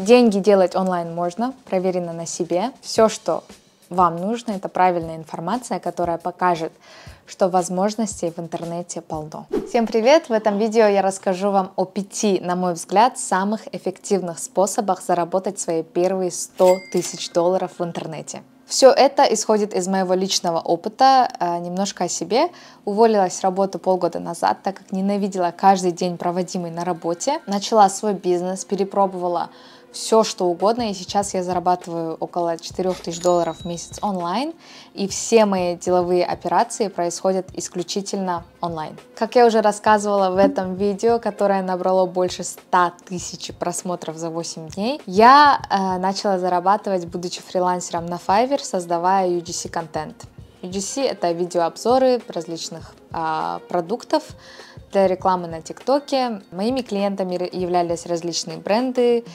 Деньги делать онлайн можно, проверено на себе. Все, что вам нужно, это правильная информация, которая покажет, что возможностей в интернете полно. Всем привет! В этом видео я расскажу вам о 5, на мой взгляд, самых эффективных способах заработать свои первые 100 тысяч долларов в интернете. Все это исходит из моего личного опыта, немножко о себе. Уволилась с работы полгода назад, так как ненавидела каждый день, проводимый на работе. Начала свой бизнес, перепробовала все, что угодно, и сейчас я зарабатываю около 4000 долларов в месяц онлайн, и все мои деловые операции происходят исключительно онлайн. Как я уже рассказывала в этом видео, которое набрало больше 100 тысяч просмотров за 8 дней, я начала зарабатывать, будучи фрилансером на Fiverr, создавая UGC-контент. UGC — это видеообзоры различных продуктов для рекламы на ТикТоке. Моими клиентами являлись различные бренды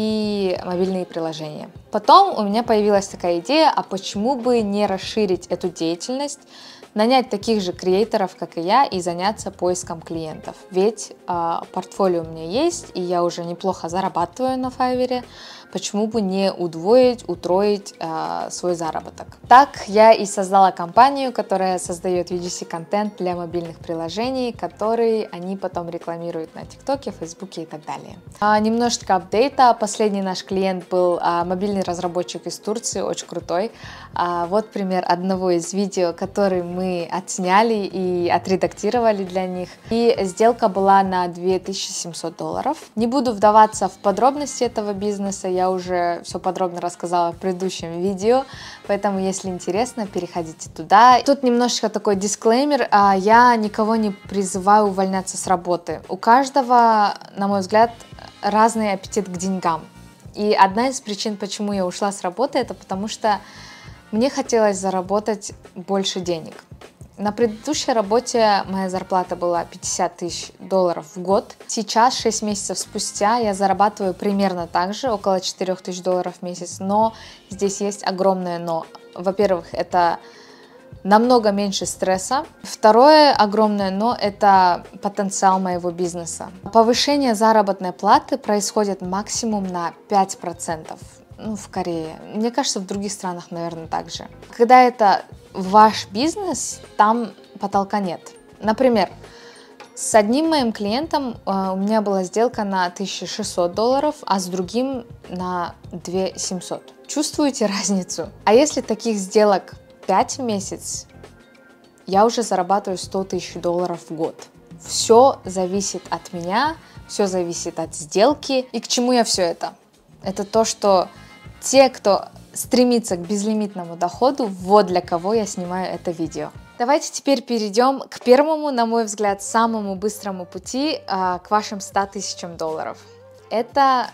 и мобильные приложения. Потом у меня появилась такая идея, а почему бы не расширить эту деятельность, нанять таких же креаторов, как и я, и заняться поиском клиентов. Ведь портфолио у меня есть, и я уже неплохо зарабатываю на Fiverr. Почему бы не удвоить, утроить свой заработок? Так я и создала компанию, которая создает UGC-контент для мобильных приложений, который они потом рекламируют на ТикТоке, Фейсбуке и так далее. Немножечко апдейта. Последний наш клиент был мобильный разработчик из Турции, очень крутой. Вот пример одного из видео, который мы отсняли и отредактировали для них. И сделка была на 2700 долларов. Не буду вдаваться в подробности этого бизнеса, я уже все подробно рассказала в предыдущем видео, поэтому, если интересно, переходите туда. Тут немножечко такой дисклеймер, я никого не призываю увольняться с работы. У каждого, на мой взгляд, разный аппетит к деньгам. И одна из причин, почему я ушла с работы, это потому что мне хотелось заработать больше денег. На предыдущей работе моя зарплата была 50 тысяч долларов в год. Сейчас, 6 месяцев спустя, я зарабатываю примерно так же, около 4 тысяч долларов в месяц. Но здесь есть огромное но. Во-первых, это намного меньше стресса. Второе огромное но – это потенциал моего бизнеса. Повышение заработной платы происходит максимум на 5%. В Корее. Мне кажется, в других странах, наверное, так же. Когда это ваш бизнес, там потолка нет. Например, с одним моим клиентом у меня была сделка на 1600 долларов, а с другим на 2700. Чувствуете разницу? А если таких сделок 5 в месяц, я уже зарабатываю 100 тысяч долларов в год. Все зависит от меня, все зависит от сделки. И к чему я все это? Это то, что те, кто стремится к безлимитному доходу, вот для кого я снимаю это видео. Давайте теперь перейдем к первому, на мой взгляд, самому быстрому пути к вашим 100 тысячам долларов. Это,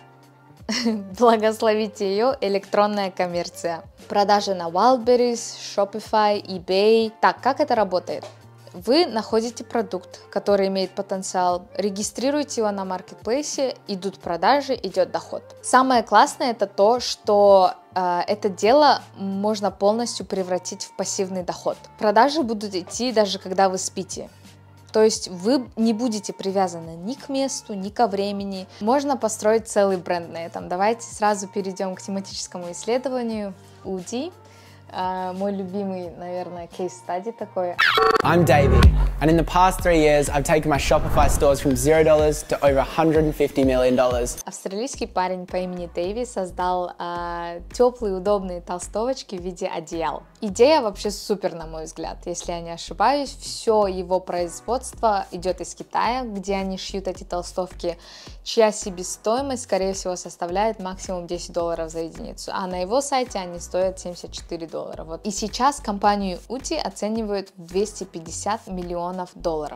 благословите ее, электронная коммерция. Продажи на Wildberries, Shopify, eBay. Так, как это работает? Вы находите продукт, который имеет потенциал, регистрируете его на маркетплейсе, идут продажи, идет доход. Самое классное это то, что это дело можно полностью превратить в пассивный доход. Продажи будут идти даже когда вы спите. То есть вы не будете привязаны ни к месту, ни ко времени. Можно построить целый бренд на этом. Давайте сразу перейдем к тематическому исследованию UD. Мой любимый, наверное, кейс-стади такой. I'm Davey, and in the past 3 years, I've taken my Shopify stores from $0 to over $150 million. Австралийский парень по имени Дэйви создал теплые, удобные толстовочки в виде одеял. Идея вообще супер, на мой взгляд. Если я не ошибаюсь, все его производство идет из Китая, где они шьют эти толстовки, чья себестоимость, скорее всего, составляет максимум $10 за единицу, а на его сайте они стоят $74. Вот. И сейчас компанию UD оценивают в 250 миллионов долларов.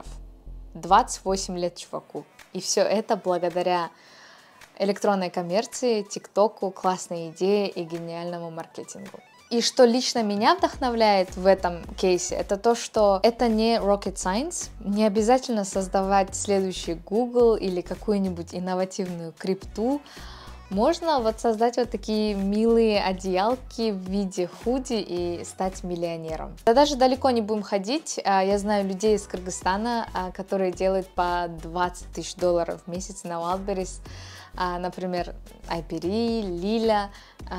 28 лет чуваку. И все это благодаря электронной коммерции, ТикТоку, классной идее и гениальному маркетингу. И что лично меня вдохновляет в этом кейсе, это то, что это не rocket science, не обязательно создавать следующий Google или какую-нибудь инновативную крипту. Можно вот создать вот такие милые одеялки в виде худи и стать миллионером. Да даже далеко не будем ходить. Я знаю людей из Кыргызстана, которые делают по 20 тысяч долларов в месяц на Wildberries. например, Айпери, Лиля.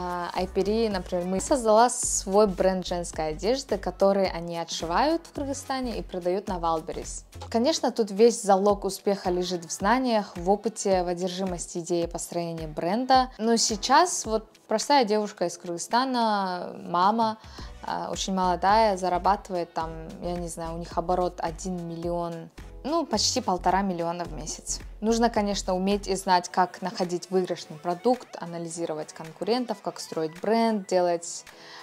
Айпери, например, создала свой бренд женской одежды, который они отшивают в Кыргызстане и продают на Wildberries. Конечно, тут весь залог успеха лежит в знаниях, в опыте, в одержимости идеи построения бренда. Но сейчас вот простая девушка из Кыргызстана, мама, очень молодая, зарабатывает там, я не знаю, у них оборот 1 миллион, ну, почти 1,5 миллиона в месяц. Нужно, конечно, уметь и знать, как находить выигрышный продукт, анализировать конкурентов, как строить бренд, делать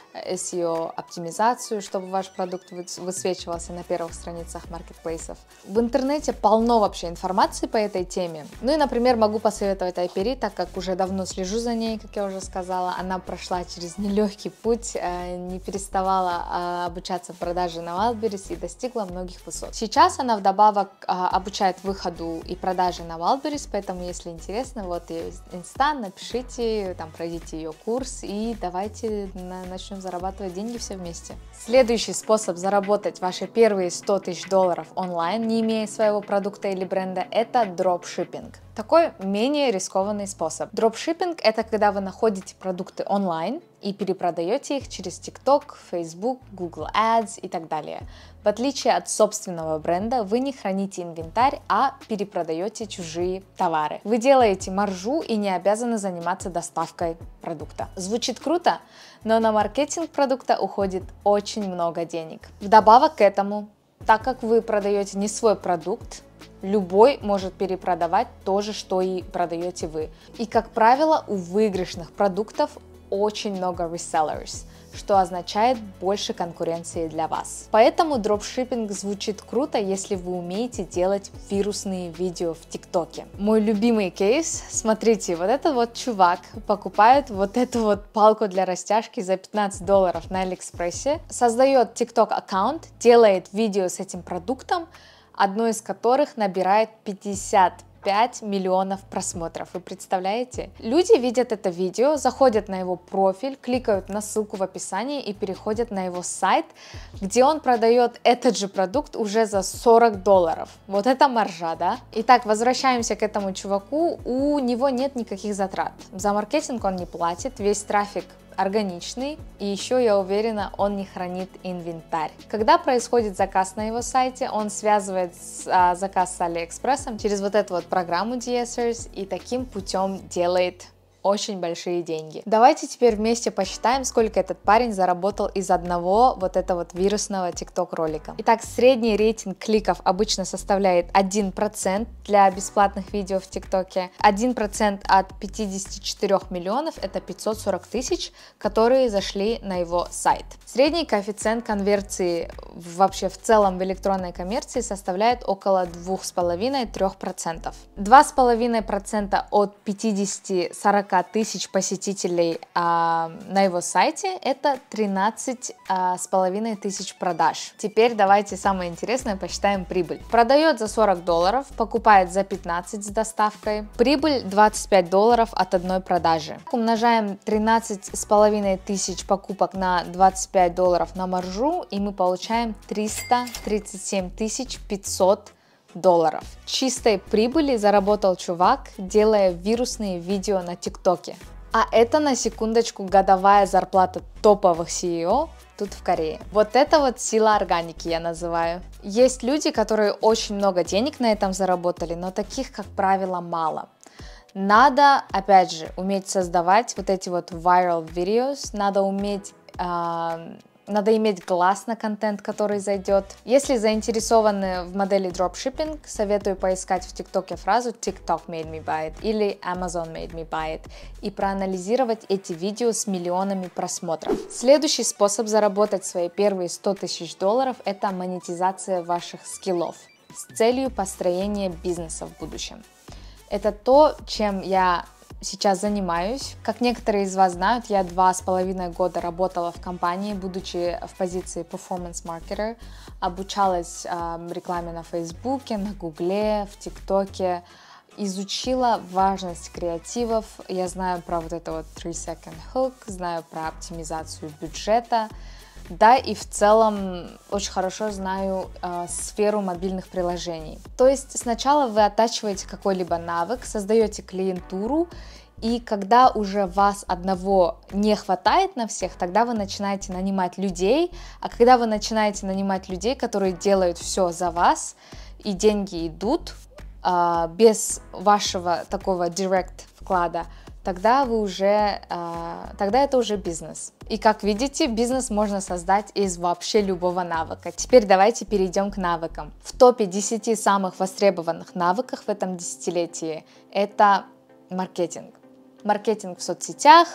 SEO-оптимизацию, чтобы ваш продукт высвечивался на первых страницах маркетплейсов. В интернете полно вообще информации по этой теме. Ну и, например, могу посоветовать Айпери, так как уже давно слежу за ней, как я уже сказала. Она прошла через нелегкий путь, не переставала обучаться в продаже на Wildberries и достигла многих высот. Сейчас она вдобавок обучает выходу и продаже на Wildberries, поэтому, если интересно, вот ее инста, напишите, там пройдите ее курс и давайте начнем зарабатывать деньги все вместе. Следующий способ заработать ваши первые 100 тысяч долларов онлайн, не имея своего продукта или бренда, это дропшиппинг. Такой менее рискованный способ. Дропшиппинг — это когда вы находите продукты онлайн и перепродаете их через TikTok, Facebook, Google Ads и так далее. В отличие от собственного бренда, вы не храните инвентарь, а перепродаете чужие товары. Вы делаете маржу и не обязаны заниматься доставкой продукта. Звучит круто, но на маркетинг продукта уходит очень много денег. Вдобавок к этому, так как вы продаете не свой продукт, любой может перепродавать то же, что и продаете вы. И, как правило, у выигрышных продуктов очень много resellers, что означает больше конкуренции для вас. Поэтому дропшиппинг звучит круто, если вы умеете делать вирусные видео в ТикТоке. Мой любимый кейс, смотрите, вот этот вот чувак покупает вот эту вот палку для растяжки за $15 на Алиэкспрессе, создает ТикТок аккаунт, делает видео с этим продуктом, одно из которых набирает 55 миллионов просмотров. Вы представляете? Люди видят это видео, заходят на его профиль, кликают на ссылку в описании и переходят на его сайт, где он продает этот же продукт уже за $40. Вот это маржа, да? Итак, возвращаемся к этому чуваку. У него нет никаких затрат. За маркетинг он не платит, весь трафик органичный, и еще, я уверена, он не хранит инвентарь. Когда происходит заказ на его сайте, он связывает заказ с Алиэкспрессом через вот эту вот программу DSers и таким путем делает очень большие деньги. Давайте теперь вместе посчитаем, сколько этот парень заработал из одного вот этого вот вирусного TikTok ролика. Итак, средний рейтинг кликов обычно составляет 1% для бесплатных видео в ТикТоке. 1% от 54 миллионов — это 540 тысяч, которые зашли на его сайт. Средний коэффициент конверсии вообще в целом в электронной коммерции составляет около 2,5-3%. 2,5% от 50-40 тысяч посетителей на его сайте — это 13,5 тысяч продаж. Теперь давайте самое интересное посчитаем прибыль. Продает за $40, покупает за 15 с доставкой. Прибыль $25 от одной продажи. Умножаем 13,5 тысяч покупок на $25 на маржу, и мы получаем 337 500 долларов. Чистой прибыли заработал чувак, делая вирусные видео на ТикТоке. А это, на секундочку, годовая зарплата топовых CEO тут в Корее. Вот это вот сила органики, я называю. Есть люди, которые очень много денег на этом заработали, но таких, как правило, мало. Надо, опять же, уметь создавать вот эти вот viral videos, надо иметь глаз на контент, который зайдет. Если заинтересованы в модели дропшиппинг, советую поискать в ТикТоке фразу TikTok made me buy it или Amazon made me buy it и проанализировать эти видео с миллионами просмотров. Следующий способ заработать свои первые 100 тысяч долларов — это монетизация ваших скиллов с целью построения бизнеса в будущем. Это то, чем я сейчас занимаюсь. Как некоторые из вас знают, я 2,5 года работала в компании, будучи в позиции performance marketer, обучалась рекламе на Фейсбуке, на Гугле, в ТикТоке, изучила важность креативов. Я знаю про вот это вот 3-second hook, знаю про оптимизацию бюджета. да и в целом очень хорошо знаю сферу мобильных приложений. То есть сначала вы оттачиваете какой-либо навык, создаете клиентуру, и когда уже вас одного не хватает на всех, тогда вы начинаете нанимать людей, а когда вы начинаете нанимать людей, которые делают все за вас, и деньги идут без вашего такого direct вклада, тогда это уже бизнес. И как видите, бизнес можно создать из вообще любого навыка. Теперь давайте перейдем к навыкам. В топе 10 самых востребованных навыков в этом десятилетии это маркетинг. Маркетинг в соцсетях,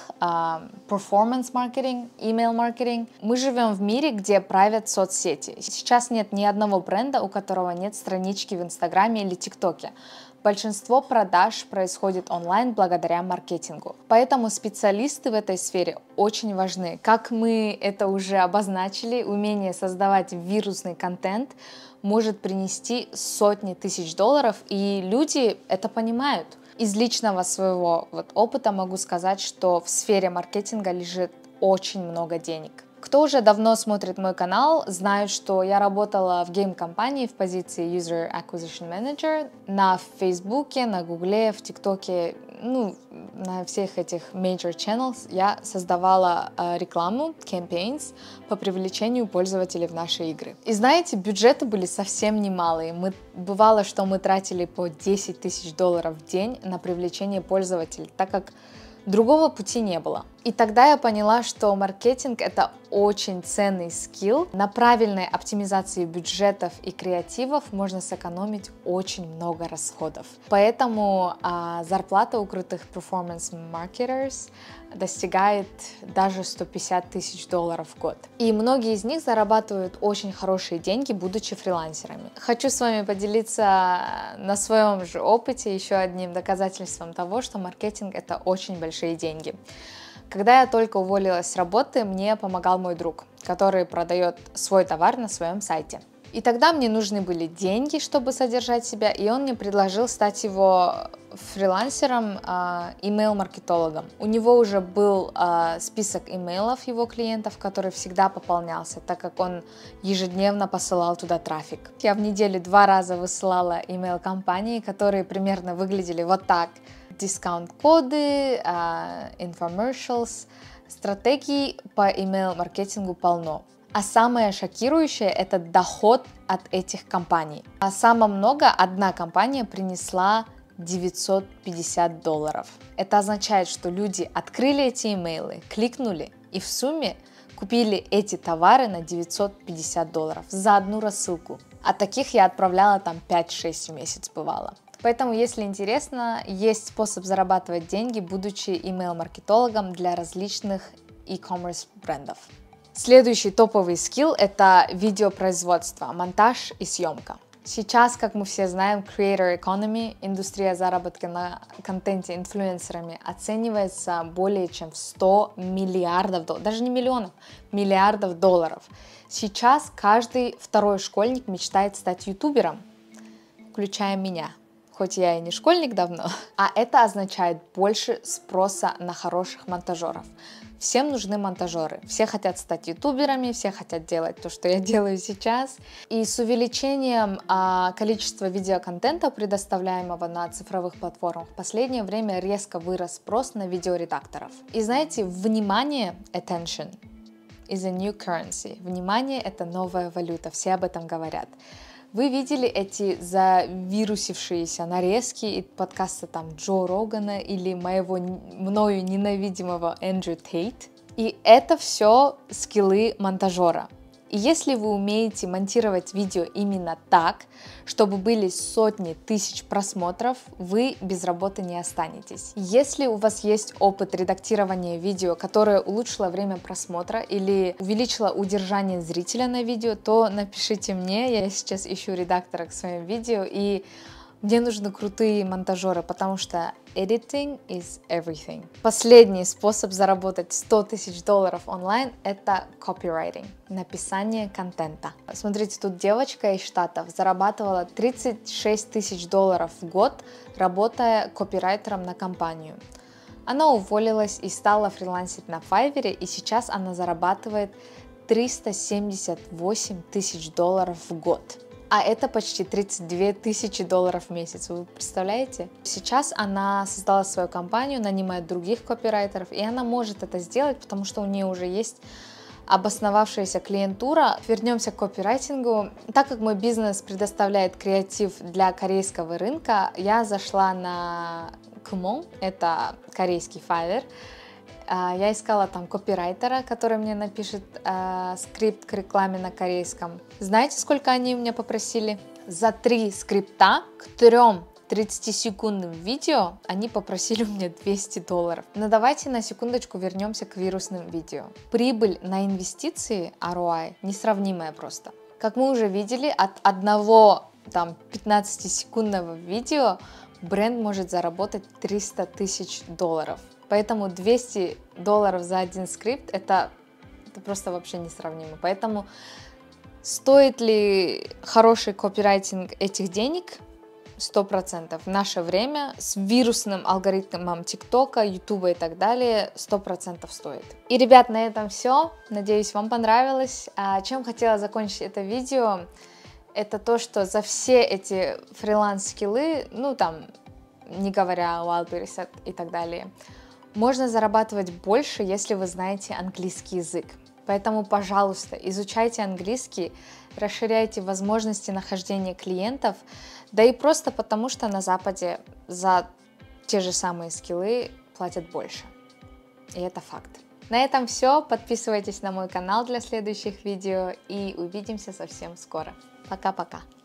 перформанс-маркетинг, email-маркетинг. Мы живем в мире, где правят соцсети. Сейчас нет ни одного бренда, у которого нет странички в Инстаграме или ТикТоке. Большинство продаж происходит онлайн благодаря маркетингу. Поэтому специалисты в этой сфере очень важны. Как мы это уже обозначили, умение создавать вирусный контент может принести сотни тысяч долларов, и люди это понимают. Из личного своего опыта могу сказать, что в сфере маркетинга лежит очень много денег. Кто уже давно смотрит мой канал, знает, что я работала в гейм-компании в позиции User Acquisition Manager на Фейсбуке, на Гугле, в ТикТоке, на всех этих major channels я создавала рекламу, campaigns по привлечению пользователей в наши игры. И знаете, бюджеты были совсем немалые. Бывало, что мы тратили по 10 тысяч долларов в день на привлечение пользователей, так как другого пути не было. И тогда я поняла, что маркетинг — это очень ценный скилл. На правильной оптимизации бюджетов и креативов можно сэкономить очень много расходов. Поэтому зарплата у крутых performance-marketers достигает даже 150 тысяч долларов в год. И многие из них зарабатывают очень хорошие деньги, будучи фрилансерами. Хочу с вами поделиться на своем же опыте еще одним доказательством того, что маркетинг — это очень большие деньги. Когда я только уволилась с работы, мне помогал мой друг, который продает свой товар на своем сайте. И тогда мне нужны были деньги, чтобы содержать себя, и он мне предложил стать его фрилансером, email-маркетологом. У него уже был список имейлов его клиентов, который всегда пополнялся, так как он ежедневно посылал туда трафик. Я в неделю 2 раза высылала имейл-компании, которые примерно выглядели вот так. Дискаунт-коды, infomercials, стратегий по email-маркетингу полно. А самое шокирующее — это доход от этих компаний. А самое много одна компания принесла $950. Это означает, что люди открыли эти имейлы, кликнули и в сумме купили эти товары на $950 за одну рассылку. А таких я отправляла там 5-6 в месяц бывало. Поэтому, если интересно, есть способ зарабатывать деньги, будучи email-маркетологом для различных e-commerce брендов. Следующий топовый скилл — это видеопроизводство, монтаж и съемка. Сейчас, как мы все знаем, creator economy, индустрия заработка на контенте инфлюенсерами, оценивается более чем в 100 миллиардов долларов, даже не миллионов, миллиардов долларов. Сейчас каждый второй школьник мечтает стать ютубером, включая меня. Хоть я и не школьник давно, а это означает больше спроса на хороших монтажеров. Всем нужны монтажеры, все хотят стать ютуберами, все хотят делать то, что я делаю сейчас. И с увеличением количества видеоконтента, предоставляемого на цифровых платформах, в последнее время резко вырос спрос на видеоредакторов. И знаете, внимание, attention, is a new currency. Внимание — это новая валюта, все об этом говорят. Вы видели эти завирусившиеся нарезки и подкаста там Джо Рогана или мною ненавидимого Эндрю Тейт? И это все скиллы монтажера. И если вы умеете монтировать видео именно так, чтобы были сотни тысяч просмотров, вы без работы не останетесь. Если у вас есть опыт редактирования видео, которое улучшило время просмотра или увеличило удержание зрителя на видео, то напишите мне, я сейчас ищу редактора к своим видео, и мне нужны крутые монтажеры, потому что editing is everything. Последний способ заработать 100 тысяч долларов онлайн — это copywriting, написание контента. Смотрите, тут девочка из Штатов зарабатывала 36 тысяч долларов в год, работая копирайтером на компанию. Она уволилась и стала фрилансить на Fiverr, и сейчас она зарабатывает 378 тысяч долларов в год. А это почти 32 тысячи долларов в месяц, вы представляете? Сейчас она создала свою компанию, нанимает других копирайтеров, и она может это сделать, потому что у нее уже есть обосновавшаяся клиентура. Вернемся к копирайтингу. Так как мой бизнес предоставляет креатив для корейского рынка, я зашла на Kumon, это корейский Fiverr. Я искала там копирайтера, который мне напишет скрипт к рекламе на корейском. Знаете, сколько они меня попросили? За 3 скрипта к 3 30-секундным видео они попросили у меня 200 долларов. Но давайте на секундочку вернемся к вирусным видео. Прибыль на инвестиции, ROI, несравнимая просто. Как мы уже видели, от одного 15-секундного видео бренд может заработать 300 тысяч долларов. Поэтому 200 долларов за один скрипт это просто вообще несравнимо. Поэтому стоит ли хороший копирайтинг этих денег? 100%. В наше время с вирусным алгоритмом ТикТока, Ютуба и так далее 100% стоит. И, ребят, на этом все. Надеюсь, вам понравилось. Чем хотела закончить это видео, это то, что за все эти фриланс-скиллы, не говоря о Wildberries и так далее, можно зарабатывать больше, если вы знаете английский язык. Поэтому, пожалуйста, изучайте английский, расширяйте возможности нахождения клиентов, да и просто потому, что на Западе за те же самые скиллы платят больше. И это факт. На этом все. Подписывайтесь на мой канал для следующих видео и увидимся совсем скоро. Пока-пока.